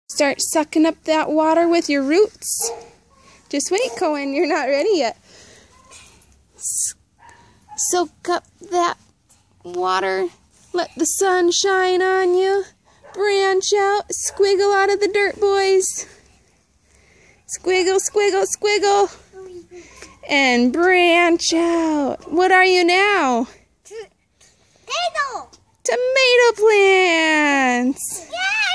Start sucking up that water with your roots. Just wait, Cohen, you're not ready yet. Soak up that water. Let the sun shine on you. Branch out. Squiggle out of the dirt, boys. Squiggle, squiggle, squiggle. And branch out. What are you now? Tomato. Tomato plants. Yeah.